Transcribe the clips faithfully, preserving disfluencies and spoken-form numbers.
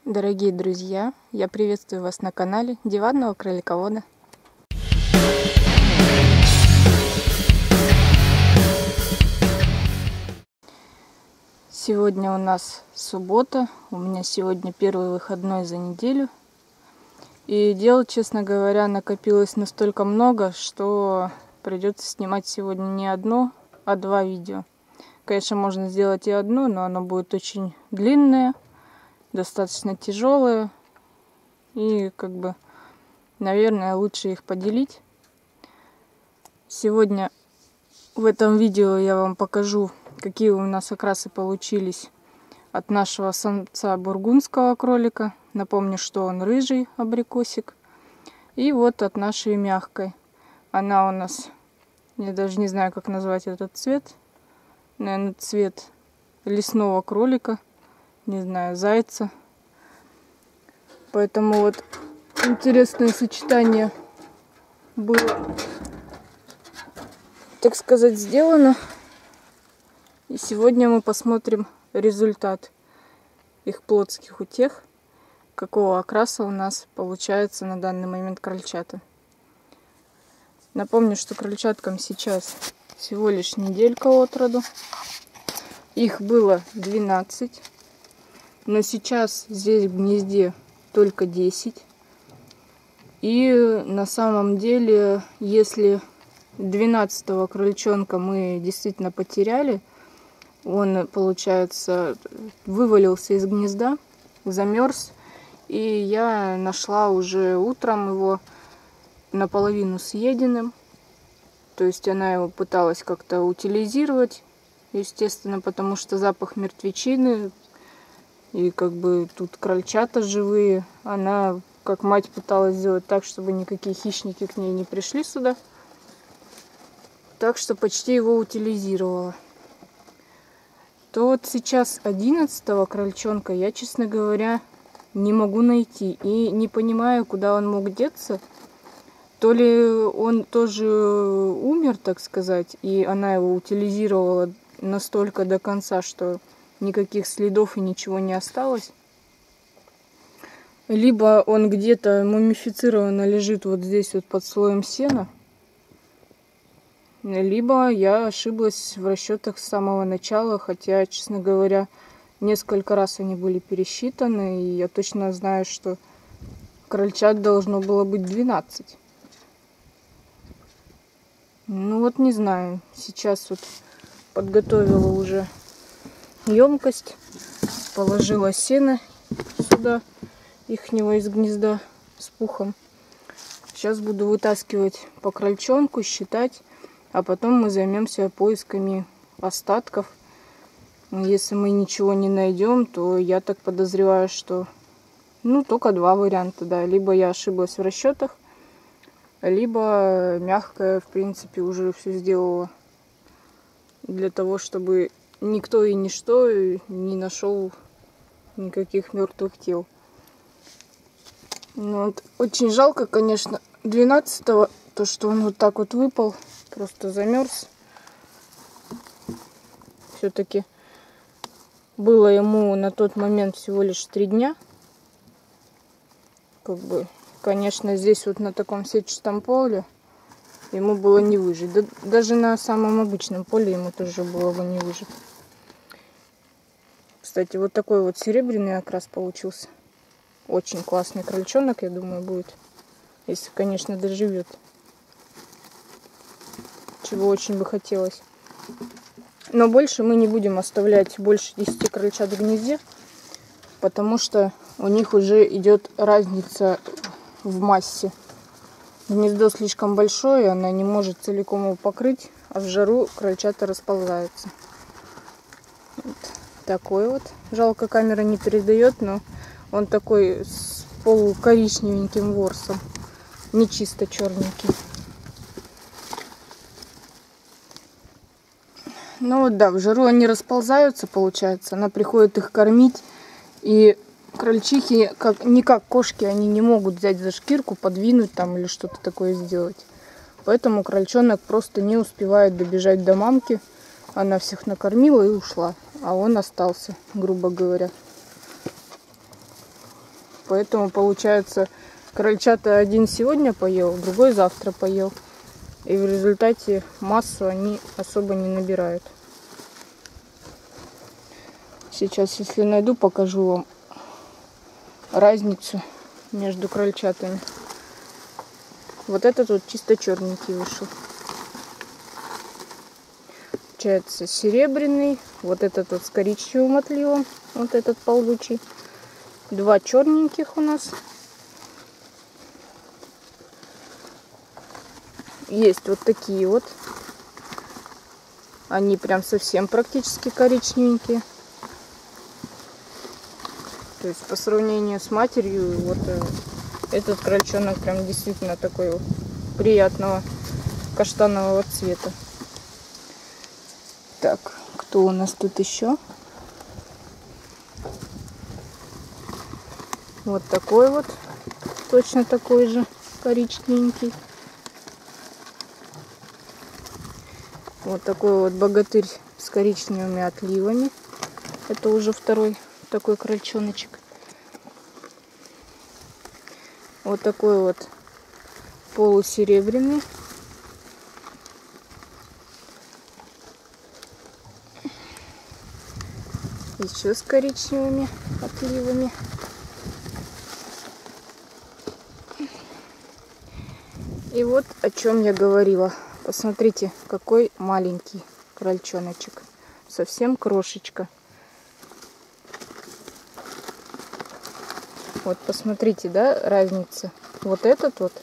Дорогие друзья, я приветствую вас на канале Диванного кроликовода. Сегодня у нас суббота, у меня сегодня первый выходной за неделю. И дел, честно говоря, накопилось настолько много, что придется снимать сегодня не одно, а два видео. Конечно, можно сделать и одно, но оно будет очень длинное, достаточно тяжелое. И как бы, наверное, лучше их поделить. Сегодня в этом видео я вам покажу, какие у нас окрасы получились от нашего самца бургундского кролика. Напомню, что он рыжий абрикосик. И вот от нашей мягкой. Она у нас, я даже не знаю, как назвать этот цвет. Наверное, цвет лесного кролика. Не знаю, зайца. Поэтому вот интересное сочетание было, так сказать, сделано. И сегодня мы посмотрим результат их плотских утех, какого окраса у нас получается на данный момент крольчата. Напомню, что крольчаткам сейчас всего лишь неделька от роду. Их было двенадцать, но сейчас здесь в гнезде только десять. И на самом деле, если двенадцатого крольчонка мы действительно потеряли, он, получается, вывалился из гнезда, замерз, и я нашла уже утром его наполовину съеденным. То есть она его пыталась как-то утилизировать, естественно, потому что запах мертвечины, и как бы тут крольчата живые. Она, как мать, пыталась сделать так, чтобы никакие хищники к ней не пришли сюда. Так что почти его утилизировала. То вот сейчас одиннадцатого крольчонка я, честно говоря, не могу найти. И не понимаю, куда он мог деться. То ли он тоже умер, так сказать, и она его утилизировала настолько до конца, что никаких следов и ничего не осталось. Либо он где-то мумифицированно лежит вот здесь вот под слоем сена. Либо я ошиблась в расчетах с самого начала, хотя, честно говоря, несколько раз они были пересчитаны, и я точно знаю, что крольчат должно было быть двенадцать. Ну вот не знаю, сейчас вот подготовила уже емкость, положила сено сюда, ихнего из гнезда с пухом. Сейчас буду вытаскивать по крольчонку, считать, а потом мы займемся поисками остатков. Если мы ничего не найдем, то я так подозреваю, что ну только два варианта, да, либо я ошиблась в расчетах, либо мягкая, в принципе, уже все сделала для того, чтобы никто и ничто не нашел никаких мертвых тел. Ну, вот, очень жалко, конечно, двенадцатого, то, что он вот так вот выпал, просто замерз. Все-таки было ему на тот момент всего лишь три дня. Как бы, конечно, здесь вот на таком сетчатом поле ему было не выжить. Да, даже на самом обычном поле ему тоже было бы не выжить. Кстати, вот такой вот серебряный окрас получился. Очень классный крольчонок, я думаю, будет. Если, конечно, доживет. Чего очень бы хотелось. Но больше мы не будем оставлять больше десяти крольчат в гнезде, потому что у них уже идет разница в массе. Гнездо слишком большое, она не может целиком его покрыть, а в жару крольчата расползаются. Вот такой вот. Жалко, камера не передает, но он такой с полукоричневеньким ворсом, не чисто черненький. Ну вот да, в жару они расползаются, получается. Она приходит их кормить. И крольчихи, как, не как кошки, они не могут взять за шкирку, подвинуть там или что-то такое сделать. Поэтому крольчонок просто не успевает добежать до мамки. Она всех накормила и ушла. А он остался, грубо говоря. Поэтому получается, крольчата один сегодня поел, другой завтра поел. И в результате массу они особо не набирают. Сейчас, если найду, покажу вам разницу между крольчатами. Вот этот вот чисто черненький вышел. Получается серебряный. Вот этот вот с коричневым отливом. Вот этот ползучий. Два черненьких у нас. Есть вот такие вот. Они прям совсем практически коричневенькие. То есть по сравнению с матерью, вот этот крольчонок прям действительно такой приятного каштанового цвета. Так, кто у нас тут еще? Вот такой вот, точно такой же, коричневенький. Вот такой вот богатырь с коричневыми отливами. Это уже второй такой крольчоночек. Вот такой вот полусеребряный. Еще с коричневыми отливами. И вот о чем я говорила. Посмотрите, какой маленький крольчоночек. Совсем крошечка. Вот посмотрите, да, разница. Вот этот вот.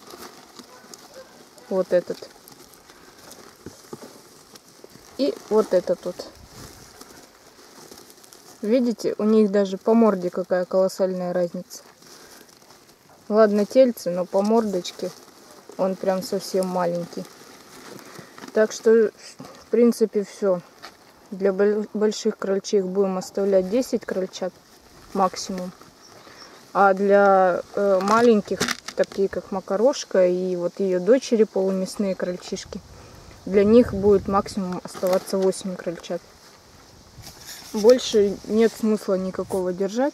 Вот этот. И вот этот вот. Видите, у них даже по морде какая колоссальная разница. Ладно, тельце, но по мордочке он прям совсем маленький. Так что, в принципе, все. Для больших крольчих будем оставлять десять крольчат максимум. А для э, маленьких, такие как Макарошка и вот ее дочери, полумясные крольчишки, для них будет максимум оставаться восемь крольчат. Больше нет смысла никакого держать.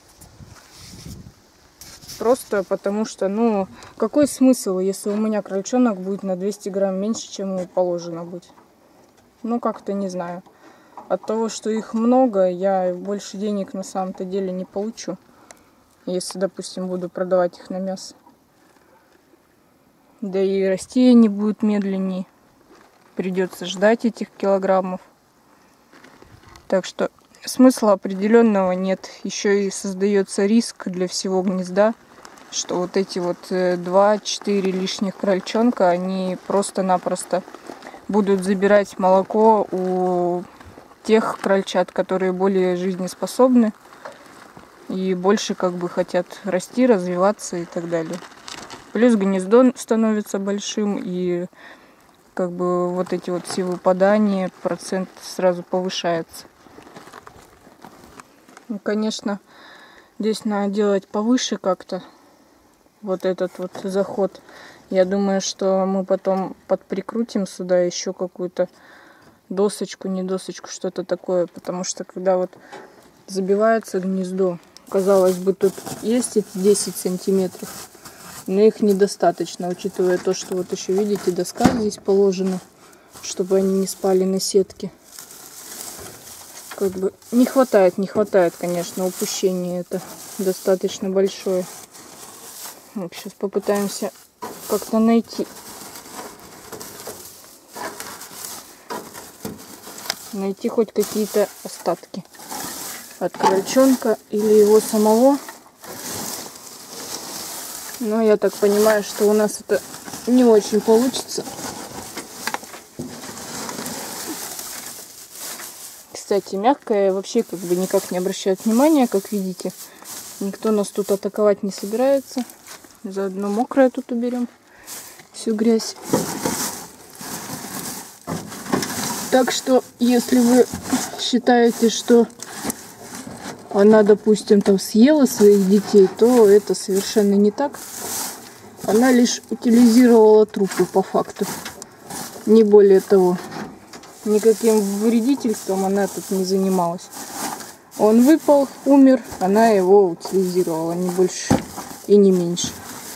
Просто потому что, ну, какой смысл, если у меня крольчонок будет на двести грамм меньше, чем ему положено быть? Ну, как-то не знаю. От того, что их много, я больше денег на самом-то деле не получу. Если, допустим, буду продавать их на мясо. Да и расти они будут медленнее. Придется ждать этих килограммов. Так что смысла определенного нет. Еще и создается риск для всего гнезда, что вот эти вот два-четыре лишних крольчонка, они просто-напросто будут забирать молоко у тех крольчат, которые более жизнеспособны и больше как бы хотят расти, развиваться и так далее. Плюс гнездо становится большим, и как бы вот эти вот все выпадания, процент сразу повышается. Ну, конечно, здесь надо делать повыше как-то вот этот вот заход. Я думаю, что мы потом подприкрутим сюда еще какую-то досочку, не досочку, что-то такое. Потому что когда вот забивается гнездо, казалось бы, тут есть эти десять сантиметров, но их недостаточно, учитывая то, что вот еще, видите, доска здесь положена, чтобы они не спали на сетке. Как бы не хватает, не хватает, конечно, упущения это достаточно большое. Вот, сейчас попытаемся как-то найти. Найти хоть какие-то остатки от крольчонка или его самого. Но я так понимаю, что у нас это не очень получится. Кстати, мягкая, вообще как бы никак не обращает внимания, как видите. Никто нас тут атаковать не собирается. Заодно мокрая тут уберем всю грязь. Так что, если вы считаете, что она, допустим, там съела своих детей, то это совершенно не так. Она лишь утилизировала трупы по факту. Не более того. Никаким вредительством она тут не занималась. Он выпал, умер, она его утилизировала, не больше и не меньше.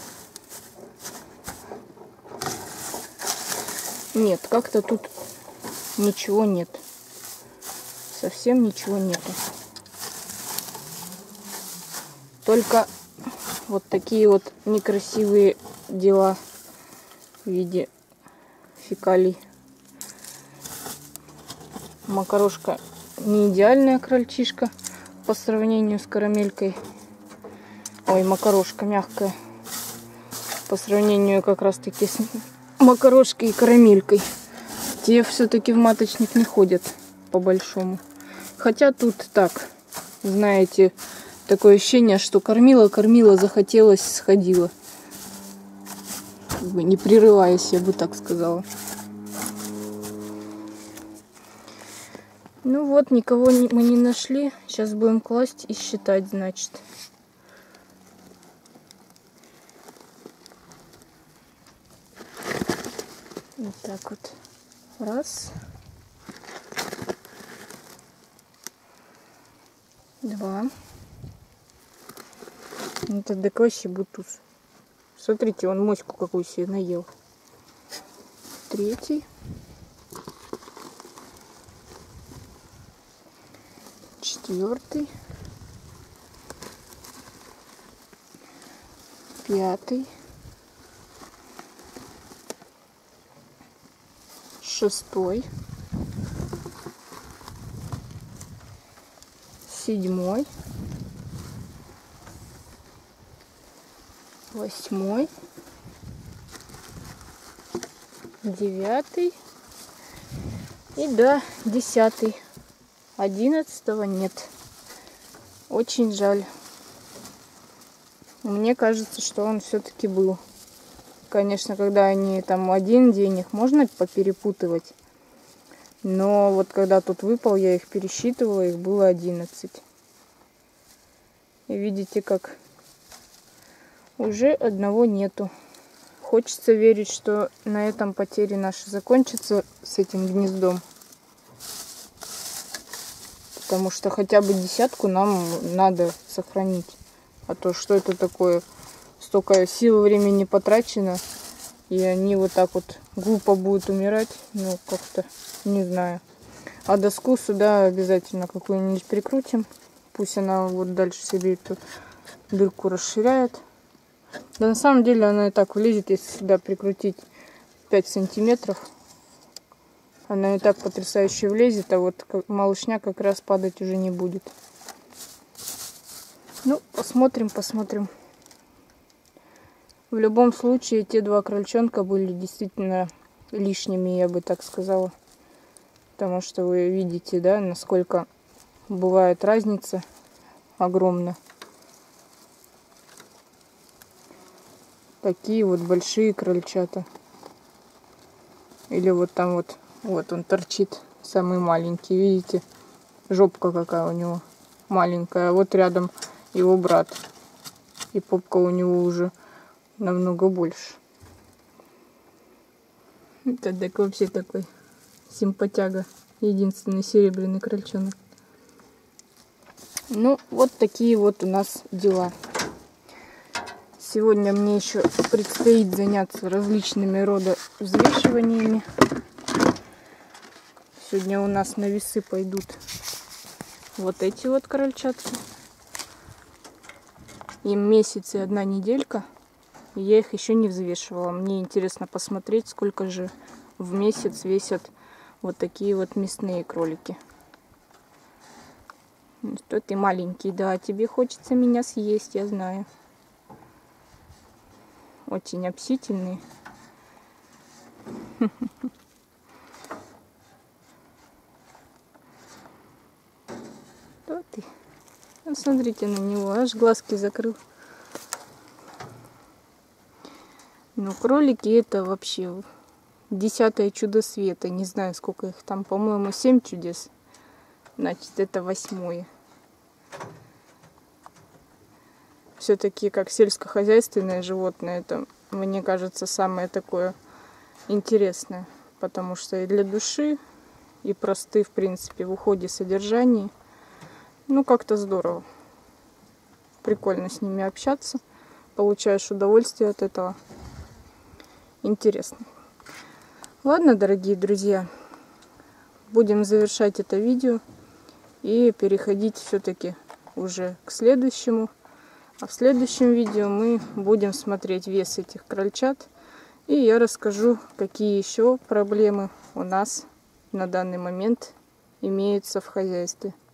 Нет, как-то тут ничего нет. Совсем ничего нету. Только вот такие вот некрасивые дела в виде фекалий. Макарошка не идеальная крольчишка по сравнению с карамелькой. Ой, макарошка мягкая. По сравнению как раз таки с макарошкой и карамелькой. Те все-таки в маточник не ходят по большому. Хотя тут так, знаете, такое ощущение, что кормила, кормила, захотелось, сходила. Как бы не прерываясь, я бы так сказала. Ну вот, никого не, мы не нашли. Сейчас будем класть и считать, значит. Вот так вот. Раз. Два. Это декващий бутуз. Смотрите, он моську какую себе наел. Третий. Четвертый. Пятый. Шестой. Седьмой. Восьмой. Девятый. И да, десятый. Одиннадцатого нет. Очень жаль. Мне кажется, что он все-таки был. Конечно, когда они там один день, их можно поперепутывать. Но вот когда тут выпал, я их пересчитывала, их было одиннадцать. И видите, как уже одного нету. Хочется верить, что на этом потери наши закончатся с этим гнездом. Потому что хотя бы десятку нам надо сохранить. А то что это такое? Столько сил и времени потрачено. И они вот так вот глупо будут умирать. Ну, как-то не знаю. А доску сюда обязательно какую-нибудь прикрутим. Пусть она вот дальше себе эту дырку расширяет. Да на самом деле она и так влезет, если сюда прикрутить пять сантиметров. Она и так потрясающе влезет, а вот малышня как раз падать уже не будет. Ну, посмотрим, посмотрим. В любом случае, те два крольчонка были действительно лишними, я бы так сказала. Потому что вы видите, да, насколько бывает разница огромная. Такие вот большие крольчата. Или вот там вот, вот он торчит, самый маленький, видите? Жопка какая у него маленькая. Вот рядом его брат. И попка у него уже намного больше. Это так вообще такой симпатяга. Единственный серебряный крольчонок. Ну, вот такие вот у нас дела. Сегодня мне еще предстоит заняться различными рода взвешиваниями. Сегодня у нас на весы пойдут вот эти вот крольчатки. Им месяц и одна неделька. И я их еще не взвешивала. Мне интересно посмотреть, сколько же в месяц весят вот такие вот мясные кролики. Что ты маленький, да, тебе хочется меня съесть, я знаю. Очень общительный. Кто ты? Ну, смотрите на него, аж глазки закрыл. Ну, кролики это вообще десятое чудо света. Не знаю, сколько их там, по-моему, семь чудес. Значит, это восьмое. Все-таки как сельскохозяйственное животное, это, мне кажется, самое такое интересное. Потому что и для души, и просты, в принципе, в уходе содержании. Ну, как-то здорово. Прикольно с ними общаться. Получаешь удовольствие от этого. Интересно. Ладно, дорогие друзья. Будем завершать это видео. И переходить все-таки уже к следующему. А в следующем видео мы будем смотреть вес этих крольчат. И я расскажу, какие еще проблемы у нас на данный момент имеются в хозяйстве.